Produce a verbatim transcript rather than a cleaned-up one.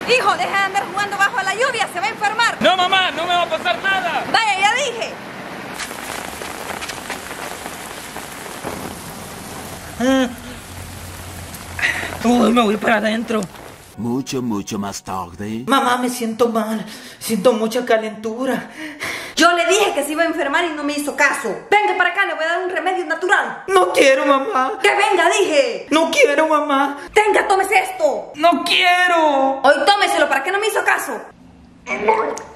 Hijo, deja de andar jugando bajo la lluvia, se va a enfermar. No, mamá, no me va a pasar nada. Vaya, ya dije. Uy, me voy para adentro. Mucho, mucho más tarde. Mamá, me siento mal. Siento mucha calentura. Yo le dije que se iba a enfermar y no me hizo caso. Venga para acá, le voy a dar un remedio natural. No quiero, mamá. ¡Que venga, dije! No quiero, mamá. Tenga, tómese esto. No quiero. Hoy tómeselo, ¿para qué no me hizo caso?